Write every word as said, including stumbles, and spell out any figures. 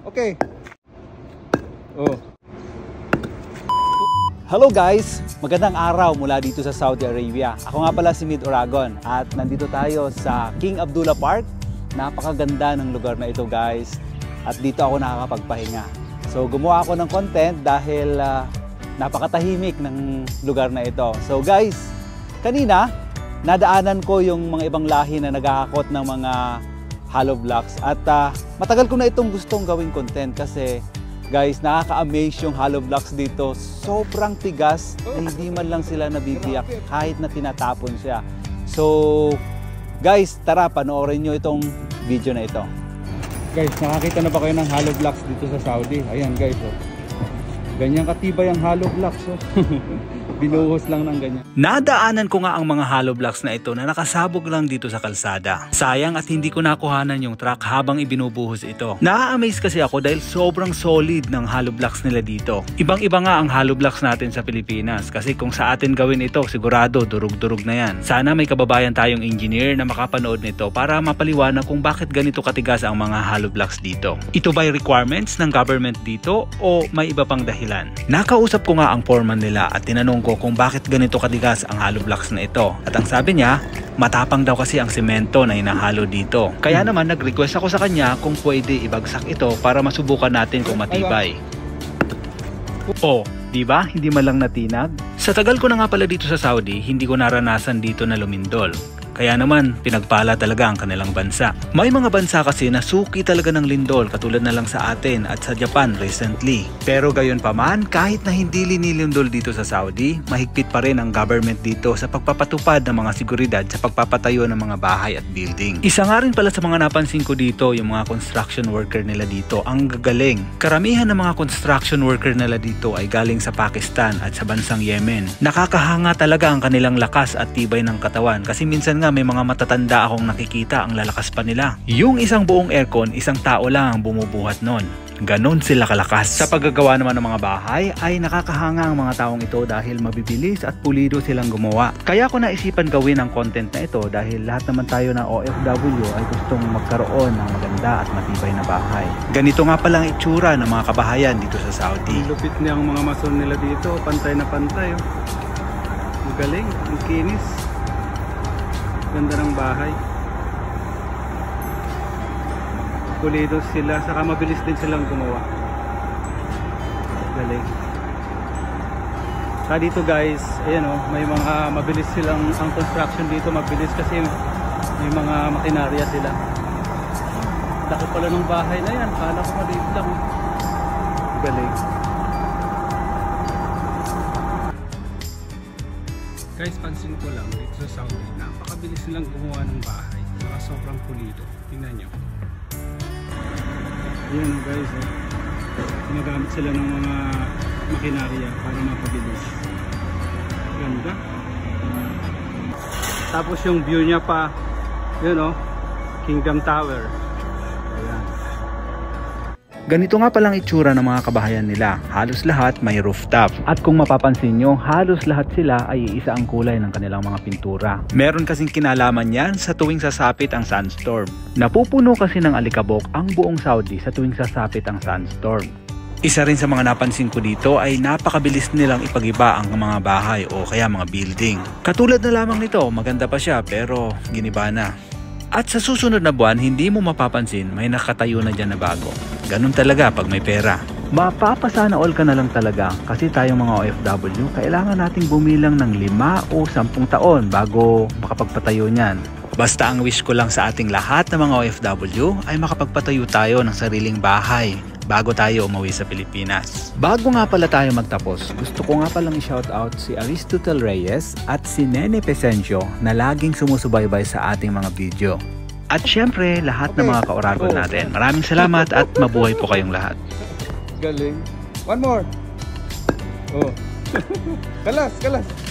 Okay. Oh. Hello guys! Magandang araw mula dito sa Saudi Arabia. Ako nga pala si Mid Oragon at nandito tayo sa King Abdullah Park. Napakaganda ng lugar na ito guys. At dito ako nakakapagpahinga. So gumawa ako ng content dahil uh, napakatahimik ng lugar na ito. So guys, kanina nadaanan ko yung mga ibang lahi na nagkakakot ng mga hollow blocks. At uh, matagal ko na itong gustong gawing content kasi guys, nakaka-amaze yung hollow blocks dito. Sobrang tigas na hindi man lang sila nabibiyak kahit na tinatapon siya. So, guys, tara, panoorin nyo itong video na ito. Guys, nakakita na ba kayo ng hollow blocks dito sa Saudi? Ayan guys, oh. Ganyan katibay ang hollow blocks, oh. Binuhos lang ng ganyan. Nadaanan ko nga ang mga hollow blocks na ito na nakasabog lang dito sa kalsada. Sayang at hindi ko nakuhanan yung truck habang ibinubuhos ito. Na-amaze kasi ako dahil sobrang solid ng hollow blocks nila dito. Ibang-iba nga ang hollow blocks natin sa Pilipinas kasi kung sa atin gawin ito, sigurado durug-durug na yan. Sana may kababayan tayong engineer na makapanood nito para mapaliwanag kung bakit ganito katigas ang mga hollow blocks dito. Ito ba'y requirements ng government dito o may iba pang dahilan? Nakausap ko nga ang foreman nila at tinanong ko kung bakit ganito katigas ang hollow blocks na ito. At ang sabi niya, matapang daw kasi ang semento na hinahalo dito. Kaya naman nag-request ako sa kanya kung pwede ibagsak ito para masubukan natin kung matibay. Oh, di ba? Hindi man lang natinag. Sa tagal ko na nga pala dito sa Saudi, hindi ko naranasan dito na lumindol. Kaya naman, pinagpala talaga ang kanilang bansa. May mga bansa kasi na suki talaga ng lindol katulad na lang sa atin at sa Japan recently. Pero gayon pa man, kahit na hindi linilindol dito sa Saudi, mahigpit pa rin ang government dito sa pagpapatupad ng mga seguridad sa pagpapatayo ng mga bahay at building. Isa nga rin pala sa mga napansin ko dito, yung mga construction worker nila dito, ang gagaling. Karamihan ng mga construction worker nila dito ay galing sa Pakistan at sa bansang Yemen. Nakakahanga talaga ang kanilang lakas at tibay ng katawan kasi minsan nga may mga matatanda akong nakikita ang lalakas pa nila. Yung isang buong aircon, isang tao lang ang bumubuhat nun. Ganon sila kalakas. Sa paggagawa naman ng mga bahay ay nakakahanga ang mga taong ito dahil mabibilis at pulido silang gumawa. Kaya ko naisipan gawin ang content na ito dahil lahat naman tayo na O F W ay gustong magkaroon ng maganda at matibay na bahay. Ganito nga palang itsura ng mga kabahayan dito sa Saudi. Lupit niya ang mga mason nila dito, pantay na pantay. Oh. Magaling, ang kinis. Ganda ng bahay. Pulido sila, saka mabilis din silang gumawa. Galing. Saka dito guys, ayan o, oh, may mga mabilis silang, ang construction dito mabilis kasi may mga makinarya sila. Laki pala ng bahay na yan, kala ko maliit lang. Galing. Guys, pansin ko lang dito sa Saudi, napakabilis nilang gumawa ng bahay, saka sobrang pulido. Tingnan nyo. Ayan o guys, eh. Ginagamit sila ng mga makinarya para mapabilis. Ganda. Tapos yung view niya pa, yun o, Kingdom Tower. Ayan. Ganito nga palang itsura ng mga kabahayan nila. Halos lahat may rooftop. At kung mapapansin nyo, halos lahat sila ay iisa ang kulay ng kanilang mga pintura. Meron kasing kinalaman yan sa tuwing sasapit ang sandstorm. Napupuno kasi ng alikabok ang buong Saudi sa tuwing sasapit ang sandstorm. Isa rin sa mga napansin ko dito ay napakabilis nilang ipagiba ang mga bahay o kaya mga building. Katulad na lamang nito, maganda pa siya pero giniba na. At sa susunod na buwan, hindi mo mapapansin may nakatayo na dyan na bago. Ganun talaga pag may pera. Mapapasana all ka na lang talaga kasi tayong mga O F W, kailangan nating bumilang ng lima o sampung taon bago makapagpatayo niyan. Basta ang wish ko lang sa ating lahat ng mga O F W ay makapagpatayo tayo ng sariling bahay bago tayo umuwi sa Pilipinas. Bago nga pala tayo magtapos, gusto ko nga palang i-shoutout si Aristotle Reyes at si Nene Pesencio na laging sumusubaybay sa ating mga video. At syempre, lahat okay. ng mga ka-Oragon natin. Maraming salamat at mabuhay po kayong lahat. Galing. One more. Oh. Kalas, kalas.